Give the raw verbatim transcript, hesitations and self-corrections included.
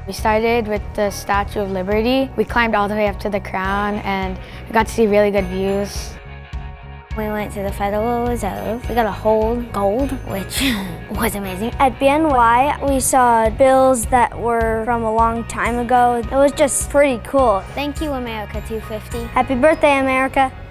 We started with the Statue of Liberty. We climbed all the way up to the crown and we got to see really good views. We went to the Federal Reserve. We got a whole gold, which was amazing. At B N Y, we saw bills that were from a long time ago. It was just pretty cool. Thank you, America two fifty. Happy birthday, America.